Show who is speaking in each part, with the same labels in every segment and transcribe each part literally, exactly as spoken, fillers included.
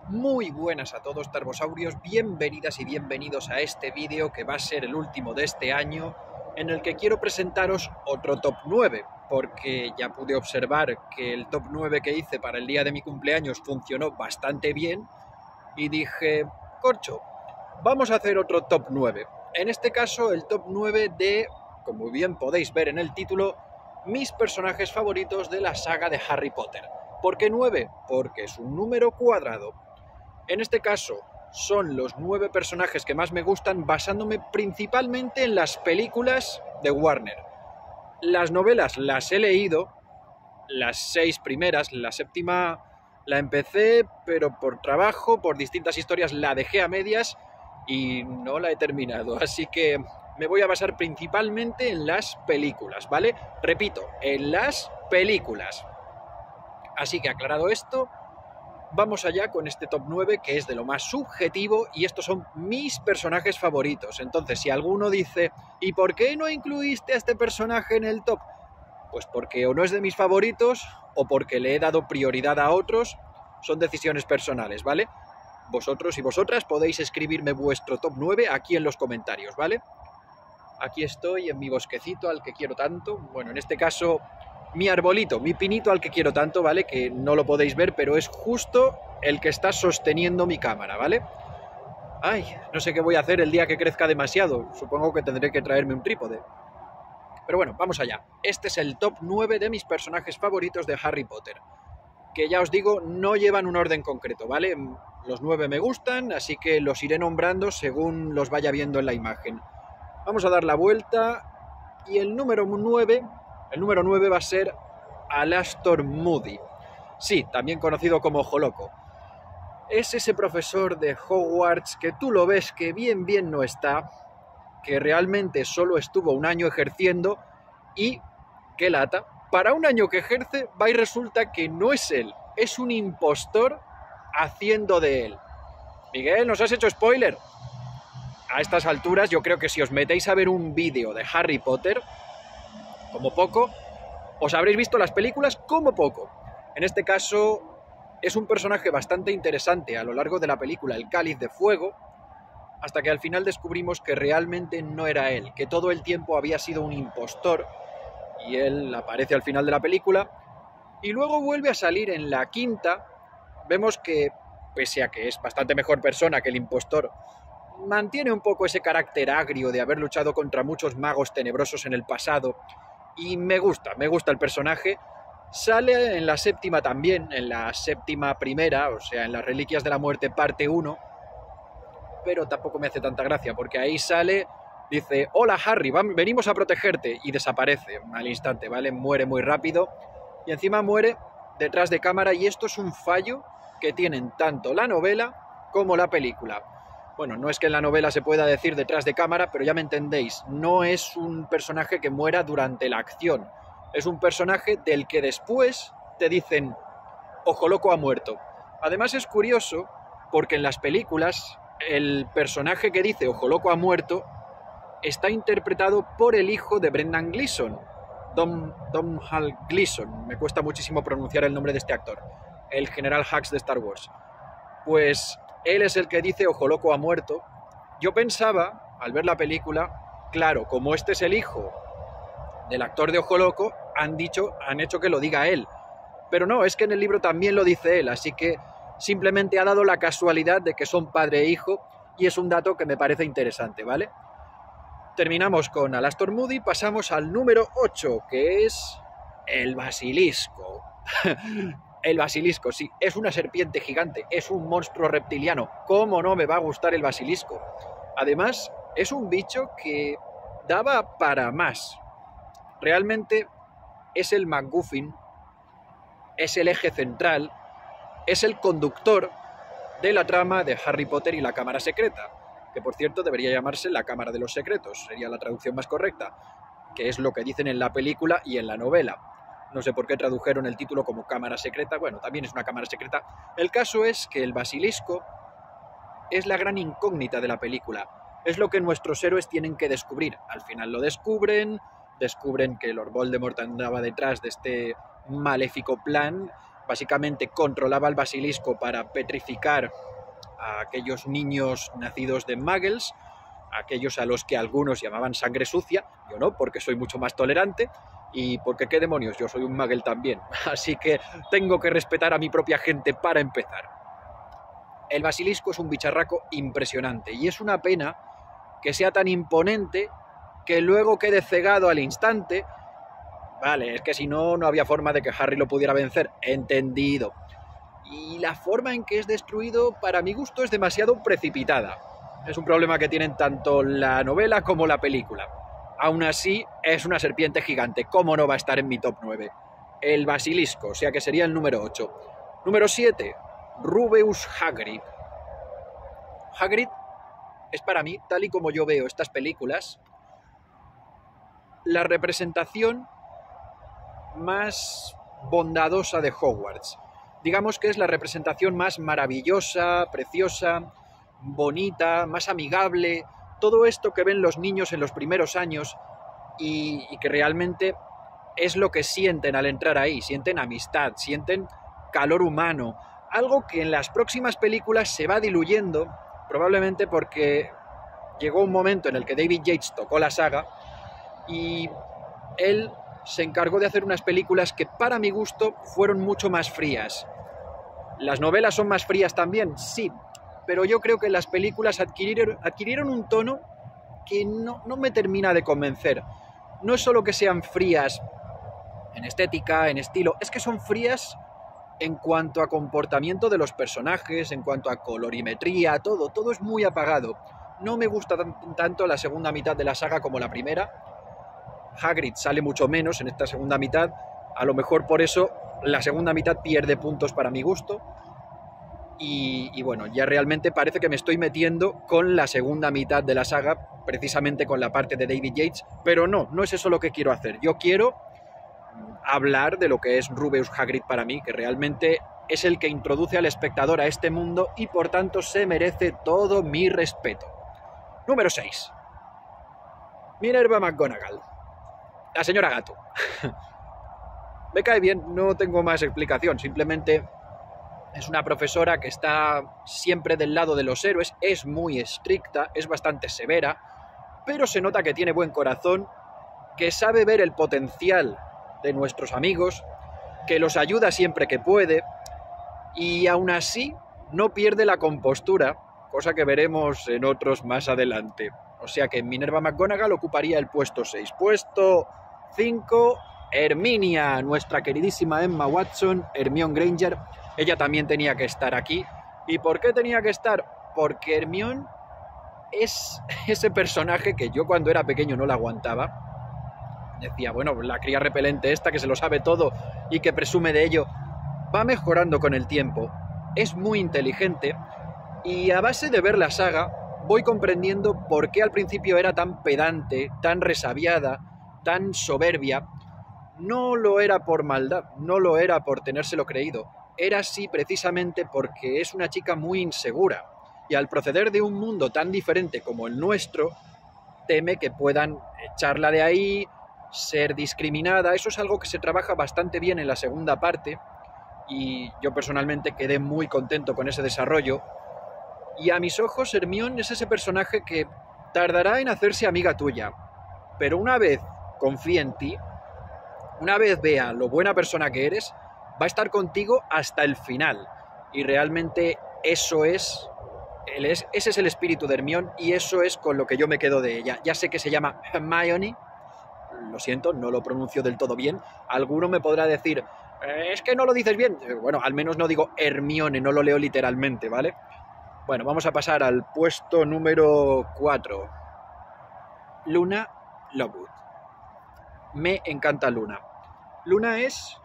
Speaker 1: Muy buenas a todos, Tarbosaurios, bienvenidas y bienvenidos a este vídeo que va a ser el último de este año, en el que quiero presentaros otro top nueve, porque ya pude observar que el top nueve que hice para el día de mi cumpleaños funcionó bastante bien, y dije, corcho, vamos a hacer otro top nueve. En este caso, el top nueve de, como bien podéis ver en el título, mis personajes favoritos de la saga de Harry Potter. ¿Por qué nueve? Porque es un número cuadrado. En este caso, son los nueve personajes que más me gustan, basándome principalmente en las películas de Warner. Las novelas las he leído, las seis primeras, la séptima la empecé, pero por trabajo, por distintas historias la dejé a medias y no la he terminado. Así que me voy a basar principalmente en las películas, ¿vale? Repito, en las películas. Así que aclarado esto, vamos allá con este top nueve, que es de lo más subjetivo, y estos son mis personajes favoritos. Entonces, si alguno dice, ¿y por qué no incluiste a este personaje en el top? Pues porque o no es de mis favoritos, o porque le he dado prioridad a otros. Son decisiones personales, ¿vale? Vosotros y vosotras podéis escribirme vuestro top nueve aquí en los comentarios, ¿vale? Aquí estoy en mi bosquecito al que quiero tanto. Bueno, en este caso, mi arbolito, mi pinito al que quiero tanto, ¿vale? Que no lo podéis ver, pero es justo el que está sosteniendo mi cámara, ¿vale? Ay, no sé qué voy a hacer el día que crezca demasiado. Supongo que tendré que traerme un trípode. Pero bueno, vamos allá. Este es el top nueve de mis personajes favoritos de Harry Potter, que ya os digo, no llevan un orden concreto, ¿vale? Los nueve me gustan, así que los iré nombrando según los vaya viendo en la imagen. Vamos a dar la vuelta y el número nueve... El número nueve va a ser Alastor Moody. Sí, también conocido como Ojo Loco. Es ese profesor de Hogwarts que tú lo ves que bien bien no está, que realmente solo estuvo un año ejerciendo y, qué lata, para un año que ejerce va y resulta que no es él, es un impostor haciendo de él. Miguel, ¿nos has hecho spoiler? A estas alturas yo creo que si os metéis a ver un vídeo de Harry Potter, como poco, os habréis visto las películas como poco. En este caso, es un personaje bastante interesante a lo largo de la película El Cáliz de Fuego, hasta que al final descubrimos que realmente no era él, que todo el tiempo había sido un impostor, y él aparece al final de la película, y luego vuelve a salir en la quinta. Vemos que, pese a que es bastante mejor persona que el impostor, mantiene un poco ese carácter agrio de haber luchado contra muchos magos tenebrosos en el pasado. Y me gusta, me gusta el personaje. Sale en la séptima también, en la séptima primera, o sea, en las Reliquias de la Muerte parte uno, pero tampoco me hace tanta gracia, porque ahí sale, dice, hola Harry, venimos a protegerte, y desaparece al instante, ¿vale? Muere muy rápido, y encima muere detrás de cámara, y esto es un fallo que tienen tanto la novela como la película. Bueno, no es que en la novela se pueda decir detrás de cámara, pero ya me entendéis, no es un personaje que muera durante la acción, es un personaje del que después te dicen, Ojo Loco ha muerto. Además es curioso, porque en las películas, el personaje que dice Ojo Loco ha muerto, está interpretado por el hijo de Brendan Gleeson, Dom, Domhnall Gleeson, me cuesta muchísimo pronunciar el nombre de este actor, el general Hux de Star Wars. Pues él es el que dice Ojo Loco ha muerto. Yo pensaba, al ver la película, claro, como este es el hijo del actor de Ojo Loco, han dicho, han hecho que lo diga él. Pero no, es que en el libro también lo dice él, así que simplemente ha dado la casualidad de que son padre e hijo, y es un dato que me parece interesante, ¿vale? Terminamos con Alastor Moody, pasamos al número ocho, que es el basilisco. El basilisco, sí, es una serpiente gigante, es un monstruo reptiliano. ¿Cómo no me va a gustar el basilisco? Además, es un bicho que daba para más. Realmente es el MacGuffin, es el eje central, es el conductor de la trama de Harry Potter y la Cámara Secreta, que por cierto debería llamarse la Cámara de los Secretos, sería la traducción más correcta, que es lo que dicen en la película y en la novela. No sé por qué tradujeron el título como Cámara Secreta, bueno, también es una cámara secreta. El caso es que el basilisco es la gran incógnita de la película, es lo que nuestros héroes tienen que descubrir. Al final lo descubren, descubren que Lord Voldemort andaba detrás de este maléfico plan, básicamente controlaba el basilisco para petrificar a aquellos niños nacidos de muggles, aquellos a los que algunos llamaban sangre sucia, yo no, porque soy mucho más tolerante, y porque qué demonios, yo soy un muggle también, así que tengo que respetar a mi propia gente para empezar. El basilisco es un bicharraco impresionante, y es una pena que sea tan imponente que luego quede cegado al instante. Vale, es que si no, no había forma de que Harry lo pudiera vencer, entendido. Y la forma en que es destruido, para mi gusto, es demasiado precipitada. Es un problema que tienen tanto la novela como la película. Aún así, es una serpiente gigante. ¿Cómo no va a estar en mi top nueve? El basilisco, o sea que sería el número ocho. Número siete, Rubeus Hagrid. Hagrid es para mí, tal y como yo veo estas películas, la representación más bondadosa de Hogwarts. Digamos que es la representación más maravillosa, preciosa, bonita, más amigable, todo esto que ven los niños en los primeros años y, y que realmente es lo que sienten al entrar ahí, sienten amistad, sienten calor humano, algo que en las próximas películas se va diluyendo, probablemente porque llegó un momento en el que David Yates tocó la saga y él se encargó de hacer unas películas que para mi gusto fueron mucho más frías. ¿Las novelas son más frías también? Sí, pero yo creo que las películas adquirieron, adquirieron un tono que no, no me termina de convencer. No es solo que sean frías en estética, en estilo, es que son frías en cuanto a comportamiento de los personajes, en cuanto a colorimetría, todo, todo es muy apagado. No me gusta tanto la segunda mitad de la saga como la primera. Hagrid sale mucho menos en esta segunda mitad, a lo mejor por eso la segunda mitad pierde puntos para mi gusto. Y, y bueno, ya realmente parece que me estoy metiendo con la segunda mitad de la saga, precisamente con la parte de David Yates, pero no, no es eso lo que quiero hacer. Yo quiero hablar de lo que es Rubeus Hagrid para mí, que realmente es el que introduce al espectador a este mundo y por tanto se merece todo mi respeto. Número seis. Minerva McGonagall. La señora Gato. Me cae bien, no tengo más explicación, simplemente es una profesora que está siempre del lado de los héroes, es muy estricta, es bastante severa, pero se nota que tiene buen corazón, que sabe ver el potencial de nuestros amigos, que los ayuda siempre que puede, y aún así no pierde la compostura, cosa que veremos en otros más adelante. O sea que Minerva McGonagall ocuparía el puesto seis. Puesto cinco, Herminia, nuestra queridísima Emma Watson, Hermione Granger. Ella también tenía que estar aquí. ¿Y por qué tenía que estar? Porque Hermione es ese personaje que yo cuando era pequeño no la aguantaba. Decía, bueno, la cría repelente esta que se lo sabe todo y que presume de ello, va mejorando con el tiempo. Es muy inteligente y a base de ver la saga voy comprendiendo por qué al principio era tan pedante, tan resabiada, tan soberbia. No lo era por maldad, no lo era por tenérselo creído. Era así precisamente porque es una chica muy insegura y al proceder de un mundo tan diferente como el nuestro, teme que puedan echarla de ahí, ser discriminada. Eso es algo que se trabaja bastante bien en la segunda parte y yo personalmente quedé muy contento con ese desarrollo. Y a mis ojos Hermione es ese personaje que tardará en hacerse amiga tuya, pero una vez confíe en ti, una vez vea lo buena persona que eres, va a estar contigo hasta el final. Y realmente eso es, ese es el espíritu de Hermione y eso es con lo que yo me quedo de ella. Ya sé que se llama Hermione, lo siento, no lo pronuncio del todo bien. Alguno me podrá decir, eh, es que no lo dices bien. Bueno, al menos no digo Hermione, no lo leo literalmente, ¿vale? Bueno, vamos a pasar al puesto número cuatro. Luna Lovegood. Me encanta Luna. Luna es,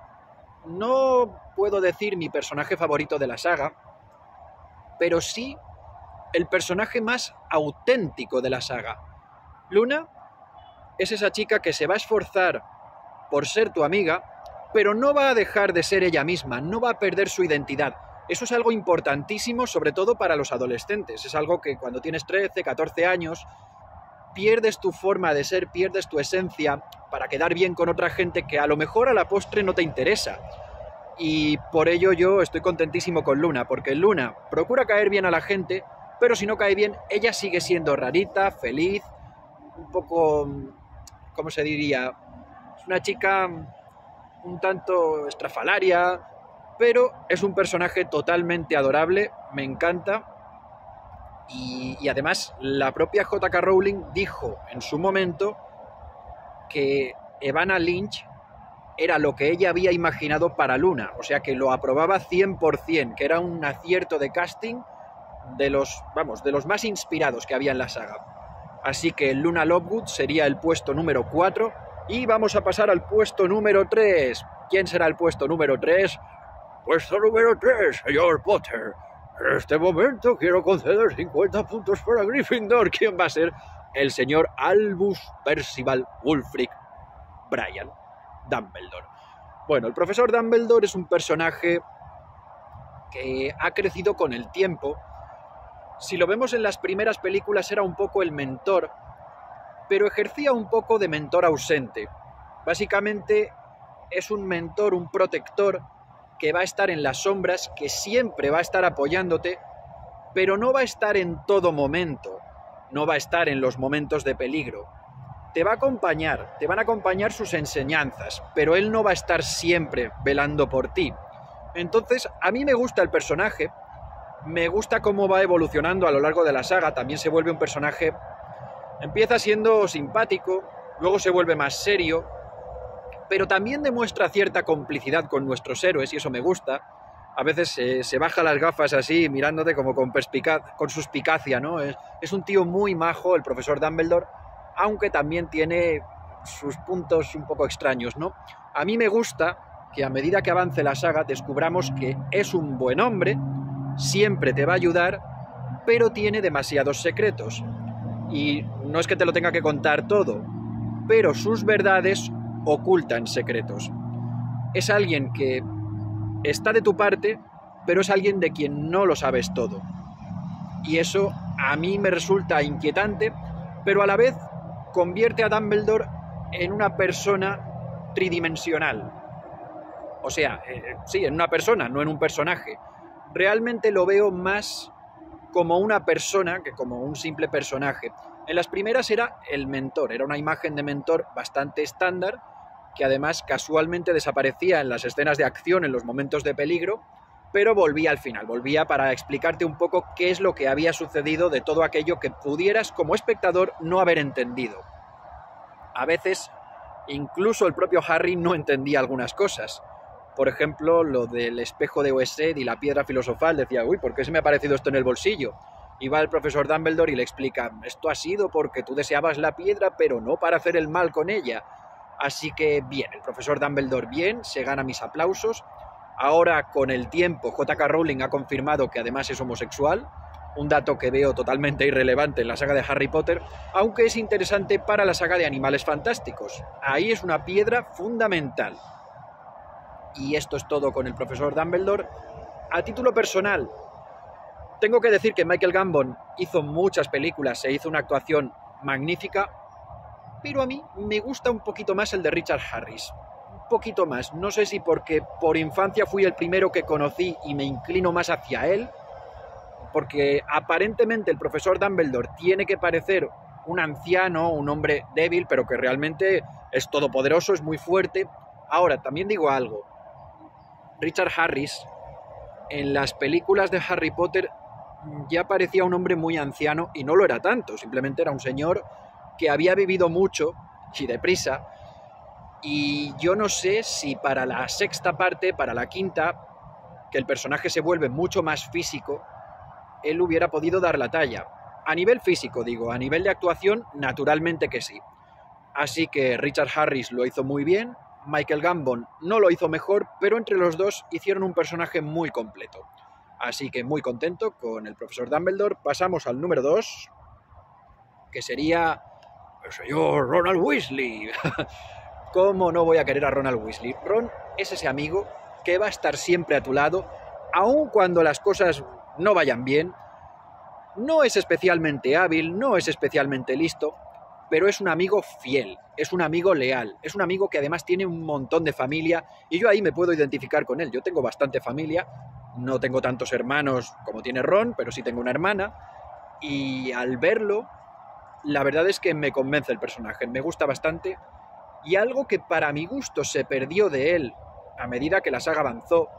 Speaker 1: no puedo decir mi personaje favorito de la saga, pero sí el personaje más auténtico de la saga. Luna es esa chica que se va a esforzar por ser tu amiga, pero no va a dejar de ser ella misma, no va a perder su identidad. Eso es algo importantísimo, sobre todo para los adolescentes. Es algo que cuando tienes trece, catorce años, pierdes tu forma de ser, pierdes tu esencia para quedar bien con otra gente que a lo mejor a la postre no te interesa. Y por ello yo estoy contentísimo con Luna, porque Luna procura caer bien a la gente, pero si no cae bien, ella sigue siendo rarita, feliz, un poco, ¿cómo se diría? Es una chica un tanto estrafalaria, pero es un personaje totalmente adorable, me encanta. Y, y además la propia J K Rowling dijo en su momento que Evanna Lynch era lo que ella había imaginado para Luna, o sea que lo aprobaba cien por cien, que era un acierto de casting de los, vamos, de los más inspirados que había en la saga. Así que Luna Lovegood sería el puesto número cuatro y vamos a pasar al puesto número tres. ¿Quién será el puesto número tres? Puesto número tres, señor Potter. En este momento quiero conceder cincuenta puntos para Gryffindor. ¿Quién va a ser? El señor Albus Percival Wulfric Brian Dumbledore. Bueno, el profesor Dumbledore es un personaje que ha crecido con el tiempo. Si lo vemos en las primeras películas era un poco el mentor, pero ejercía un poco de mentor ausente. Básicamente es un mentor, un protector que va a estar en las sombras, que siempre va a estar apoyándote, pero no va a estar en todo momento, no va a estar en los momentos de peligro. Te va a acompañar, te van a acompañar sus enseñanzas, pero él no va a estar siempre velando por ti. Entonces, a mí me gusta el personaje, me gusta cómo va evolucionando a lo largo de la saga, también se vuelve un personaje, empieza siendo simpático, luego se vuelve más serio, pero también demuestra cierta complicidad con nuestros héroes, y eso me gusta. A veces eh, se baja las gafas así, mirándote como con, perspicaz, con suspicacia, ¿no? Es, es un tío muy majo, el profesor Dumbledore, aunque también tiene sus puntos un poco extraños, ¿no? A mí me gusta que a medida que avance la saga descubramos que es un buen hombre, siempre te va a ayudar, pero tiene demasiados secretos. Y no es que te lo tenga que contar todo, pero sus verdades ocultan secretos. Es alguien que está de tu parte, pero es alguien de quien no lo sabes todo. Y eso a mí me resulta inquietante, pero a la vez convierte a Dumbledore en una persona tridimensional. O sea, eh, sí, en una persona, no en un personaje. Realmente lo veo más como una persona que como un simple personaje. En las primeras era el mentor, era una imagen de mentor bastante estándar, que además casualmente desaparecía en las escenas de acción, en los momentos de peligro, pero volvía al final, volvía para explicarte un poco qué es lo que había sucedido de todo aquello que pudieras como espectador no haber entendido. A veces, incluso el propio Harry no entendía algunas cosas. Por ejemplo, lo del espejo de Oesed y la piedra filosofal, decía, uy, ¿por qué se me ha aparecido esto en el bolsillo? Y va el profesor Dumbledore y le explica, esto ha sido porque tú deseabas la piedra, pero no para hacer el mal con ella. Así que bien, el profesor Dumbledore bien, se gana mis aplausos. Ahora, con el tiempo, J K Rowling ha confirmado que además es homosexual, un dato que veo totalmente irrelevante en la saga de Harry Potter, aunque es interesante para la saga de Animales Fantásticos. Ahí es una piedra fundamental. Y esto es todo con el profesor Dumbledore. A título personal, tengo que decir que Michael Gambon hizo muchas películas e hizo una actuación magnífica, pero a mí me gusta un poquito más el de Richard Harris. Un poquito más. No sé si porque por infancia fui el primero que conocí y me inclino más hacia él, porque aparentemente el profesor Dumbledore tiene que parecer un anciano, un hombre débil, pero que realmente es todopoderoso, es muy fuerte. Ahora, también digo algo. Richard Harris, en las películas de Harry Potter, ya parecía un hombre muy anciano y no lo era tanto, simplemente era un señor que había vivido mucho y deprisa, y yo no sé si para la sexta parte, para la quinta, que el personaje se vuelve mucho más físico, él hubiera podido dar la talla. A nivel físico, digo, a nivel de actuación, naturalmente que sí. Así que Richard Harris lo hizo muy bien, Michael Gambon no lo hizo mejor, pero entre los dos hicieron un personaje muy completo. Así que muy contento con el profesor Dumbledore. Pasamos al número dos, que sería el señor Ronald Weasley. ¿Cómo no voy a querer a Ronald Weasley? Ron es ese amigo que va a estar siempre a tu lado, aun cuando las cosas no vayan bien. No es especialmente hábil, no es especialmente listo, pero es un amigo fiel, es un amigo leal, es un amigo que además tiene un montón de familia y yo ahí me puedo identificar con él. Yo tengo bastante familia, no tengo tantos hermanos como tiene Ron, pero sí tengo una hermana y al verlo, la verdad es que me convence el personaje, me gusta bastante y algo que para mi gusto se perdió de él a medida que la saga avanzó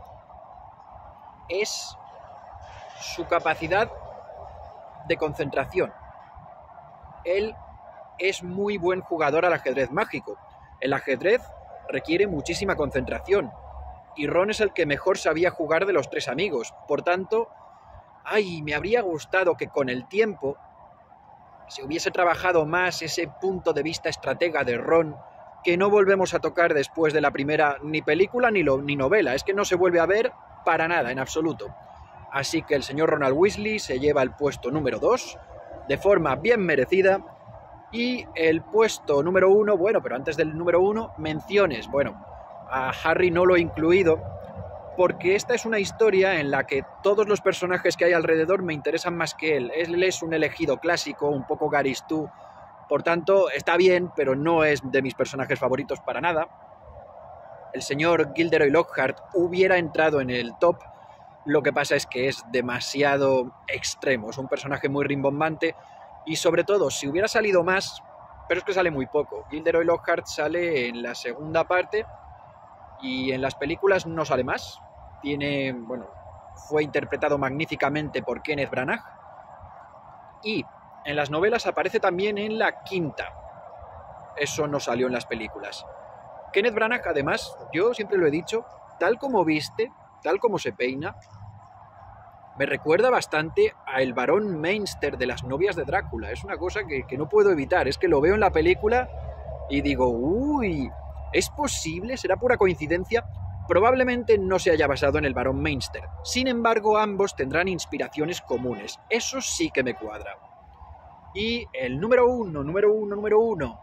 Speaker 1: es su capacidad de concentración. Él es muy buen jugador al ajedrez mágico. El ajedrez requiere muchísima concentración y Ron es el que mejor sabía jugar de los tres amigos. Por tanto, ay, me habría gustado que con el tiempo se hubiese trabajado más ese punto de vista estratega de Ron, que no volvemos a tocar después de la primera ni película ni, lo, ni novela. Es que no se vuelve a ver para nada, en absoluto. Así que el señor Ronald Weasley se lleva el puesto número dos, de forma bien merecida, y el puesto número uno, bueno, pero antes del número uno, menciones. Bueno, a Harry no lo he incluido, porque esta es una historia en la que todos los personajes que hay alrededor me interesan más que él. Él es un elegido clásico, un poco Garistú, por tanto, está bien, pero no es de mis personajes favoritos para nada. El señor Gilderoy Lockhart hubiera entrado en el top, lo que pasa es que es demasiado extremo, es un personaje muy rimbombante y sobre todo, si hubiera salido más, pero es que sale muy poco. Gilderoy Lockhart sale en la segunda parte y en las películas no sale más. Tiene, bueno, fue interpretado magníficamente por Kenneth Branagh y en las novelas aparece también en la quinta. Eso no salió en las películas. Kenneth Branagh, además, yo siempre lo he dicho, tal como viste, tal como se peina, me recuerda bastante a el barón Meinster de Las novias de Drácula. Es una cosa que, que no puedo evitar. Es que lo veo en la película y digo, uy, ¿es posible? ¿Será pura coincidencia? Probablemente no se haya basado en el barón Meinster. Sin embargo, ambos tendrán inspiraciones comunes. Eso sí que me cuadra. Y el número uno, número uno, número uno.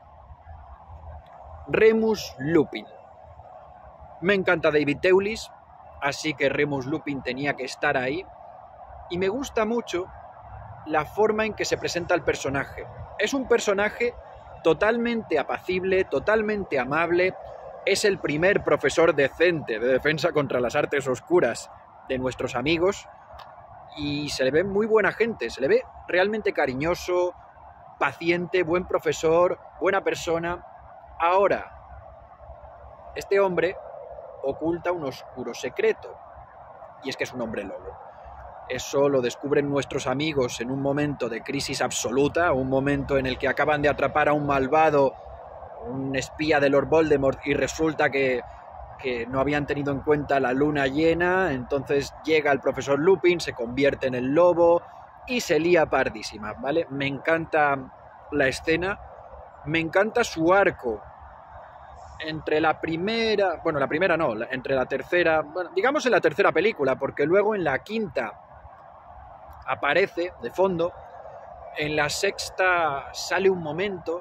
Speaker 1: Remus Lupin. Me encanta David Thewlis, así que Remus Lupin tenía que estar ahí. Y me gusta mucho la forma en que se presenta el personaje. Es un personaje totalmente apacible, totalmente amable. Es el primer profesor decente de defensa contra las artes oscuras de nuestros amigos. Y se le ve muy buena gente, se le ve realmente cariñoso, paciente, buen profesor, buena persona. Ahora, este hombre oculta un oscuro secreto. Y es que es un hombre lobo. Eso lo descubren nuestros amigos en un momento de crisis absoluta, un momento en el que acaban de atrapar a un malvado, un espía de Lord Voldemort, y resulta que, que no habían tenido en cuenta la luna llena. Entonces llega el profesor Lupin, se convierte en el lobo y se lía pardísima, ¿vale? Me encanta la escena, me encanta su arco entre la primera, bueno, la primera no, entre la tercera, bueno, digamos en la tercera película, porque luego en la quinta aparece de fondo, en la sexta sale un momento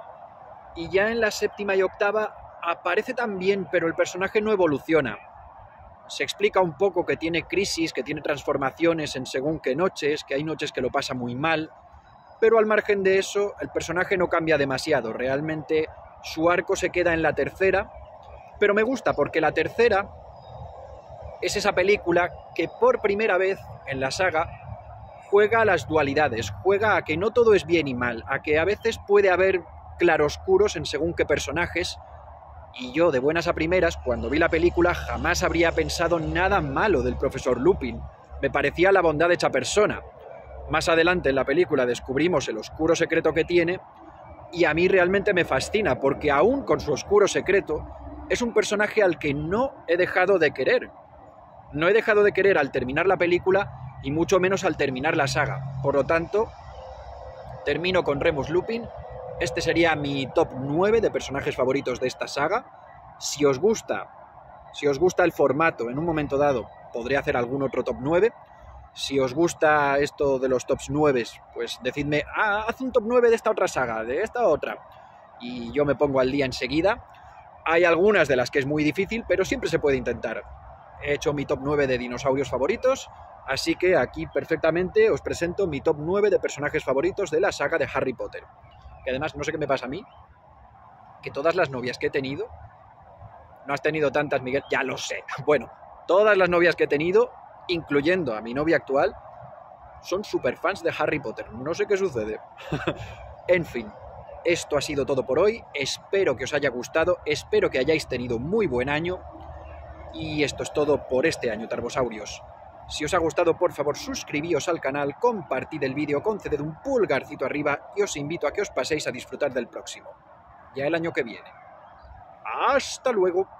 Speaker 1: y ya en la séptima y octava aparece también, pero el personaje no evoluciona. Se explica un poco que tiene crisis, que tiene transformaciones en según qué noches, que hay noches que lo pasa muy mal, pero al margen de eso el personaje no cambia demasiado. Realmente su arco se queda en la tercera, pero me gusta porque la tercera es esa película que por primera vez en la saga juega a las dualidades, juega a que no todo es bien y mal, a que a veces puede haber claroscuros en según qué personajes, y yo de buenas a primeras, cuando vi la película, jamás habría pensado nada malo del profesor Lupin. Me parecía la bondad hecha persona. Más adelante en la película descubrimos el oscuro secreto que tiene, y a mí realmente me fascina, porque aún con su oscuro secreto, es un personaje al que no he dejado de querer. No he dejado de querer al terminar la película, y mucho menos al terminar la saga. Por lo tanto, termino con Remus Lupin. Este sería mi top nueve de personajes favoritos de esta saga. Si os gusta, si os gusta el formato, en un momento dado podré hacer algún otro top nueve. Si os gusta esto de los tops nueve, pues decidme, ah, haz un top nueve de esta otra saga, de esta otra, y yo me pongo al día enseguida. Hay algunas de las que es muy difícil, pero siempre se puede intentar. He hecho mi top nueve de dinosaurios favoritos, así que aquí perfectamente os presento mi top nueve de personajes favoritos de la saga de Harry Potter. que además no sé qué me pasa a mí, que todas las novias que he tenido, no has tenido tantas, Miguel, ya lo sé, bueno, todas las novias que he tenido, incluyendo a mi novia actual, son super fans de Harry Potter, no sé qué sucede. En fin, esto ha sido todo por hoy, espero que os haya gustado, espero que hayáis tenido muy buen año, y esto es todo por este año, Tarbosaurios. Si os ha gustado, por favor, suscribíos al canal, compartid el vídeo, conceded un pulgarcito arriba y os invito a que os paséis a disfrutar del próximo, ya el año que viene. ¡Hasta luego!